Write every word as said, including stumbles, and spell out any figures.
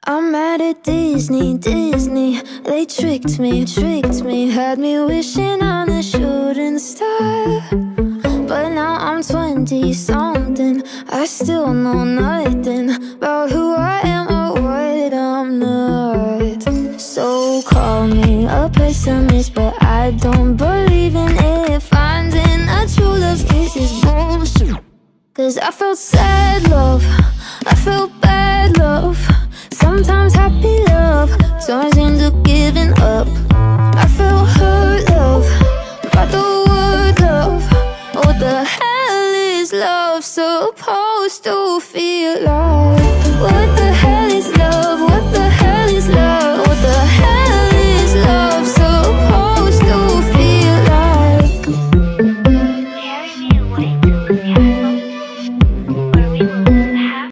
I'm mad at Disney, Disney. They tricked me, tricked me. Had me wishing on a shooting star. But now I'm twenty-something. I still know nothing about who I am or what I'm not. So call me a pessimist, but I don't believe in it. Finding a true love kiss is bullshit. Cause I felt sad love, I felt bad love, sometimes happy love turns into giving up. I felt hurt love, by the word love. What the hell is love supposed to feel like?